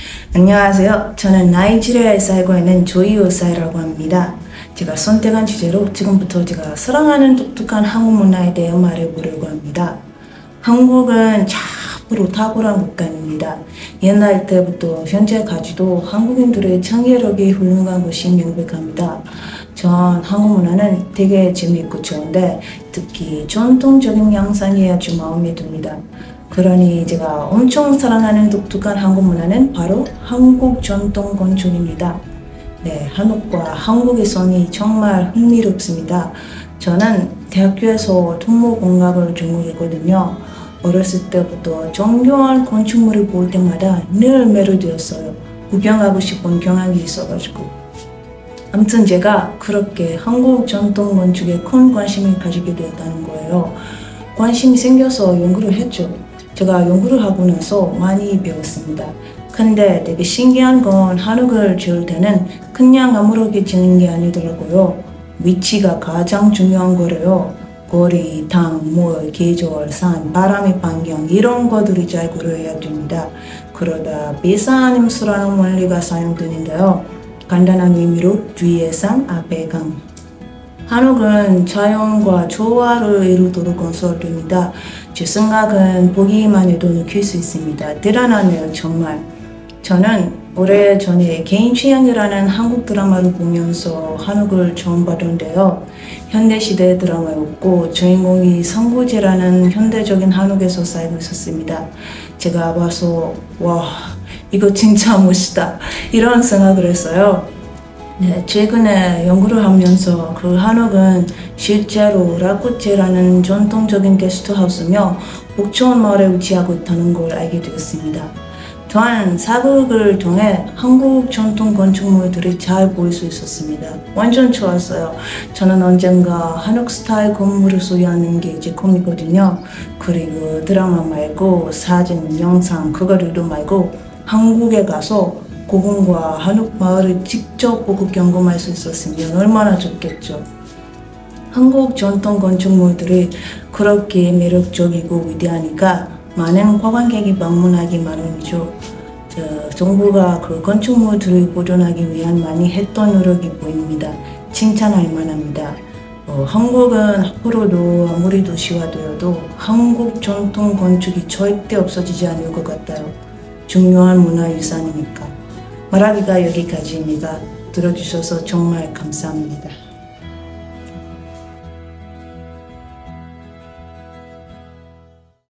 안녕하세요. 저는 나이지리아에 살고 있는 조이 오사이라고 합니다. 제가 선택한 주제로 지금부터 제가 사랑하는 독특한 한국 문화에 대해 말해보려고 합니다. 한국은 참으로 탁월한 국가입니다. 옛날 때부터 현재까지도 한국인들의 창의력이 훌륭한 것이 명백합니다. 전 한국 문화는 되게 재미있고 좋은데 특히 전통적인 양상이 아주 마음에 듭니다. 그러니 제가 엄청 사랑하는 독특한 한국 문화는 바로 한국 전통 건축입니다. 네, 한옥과 한국의 성이 정말 흥미롭습니다. 저는 대학교에서土木공학을 전공했거든요. 어렸을 때부터 정교한 건축물을 볼 때마다 늘 매료되었어요. 구경하고 싶은 경향이 있어가지고. 아무튼 제가 그렇게 한국 전통 건축에 큰 관심을 가지게 되었다는 거예요. 관심이 생겨서 연구를 했죠. 제가 연구를 하고 나서 많이 배웠습니다. 근데 되게 신기한 건 한옥을 지을 때는 그냥 아무렇게 지는 게 아니더라고요. 위치가 가장 중요한 거래요. 거리, 당, 물, 계절, 산, 바람의 반경 이런 것들이 잘 고려해야 됩니다. 그러다 배산임수라는 원리가 사용되는데요. 간단한 의미로 뒤에 산, 앞에 강. 한옥은 자연과 조화를 이루도록 건설됩니다. 제 생각은 보기만 해도 느낄 수 있습니다. 대단하네요, 정말. 저는 오래전에 개인 취향이라는 한국 드라마를 보면서 한옥을 처음 봤는데요. 현대시대 드라마였고 주인공이 성구제라는 현대적인 한옥에서 살고 있었습니다. 제가 봐서 와, 이거 진짜 멋있다 이런 생각을 했어요. 네, 최근에 연구를 하면서 그 한옥은 실제로 라쿠제라는 전통적인 게스트하우스며 북촌 마을에 위치하고 있다는 걸 알게 되었습니다. 또한 사극을 통해 한국 전통 건축물들이 잘 보일 수 있었습니다. 완전 좋았어요. 저는 언젠가 한옥 스타일 건물을 소유하는 게 제 꿈이거든요. 그리고 드라마 말고 사진, 영상 그거들도 말고 한국에 가서 고궁과 한옥 마을을 직접 보고 경험할 수 있었으면 얼마나 좋겠죠. 한국 전통 건축물들이 그렇게 매력적이고 위대하니까 많은 관광객이 방문하기 마련이죠. 정부가 그 건축물들을 보존하기 위한 많이 했던 노력이 보입니다. 칭찬할 만합니다. 한국은 앞으로도 아무리 도시화되어도 한국 전통 건축이 절대 없어지지 않을 것 같아요. 중요한 문화유산이니까. 말하기가 여기까지입니다. 들어주셔서 정말 감사합니다.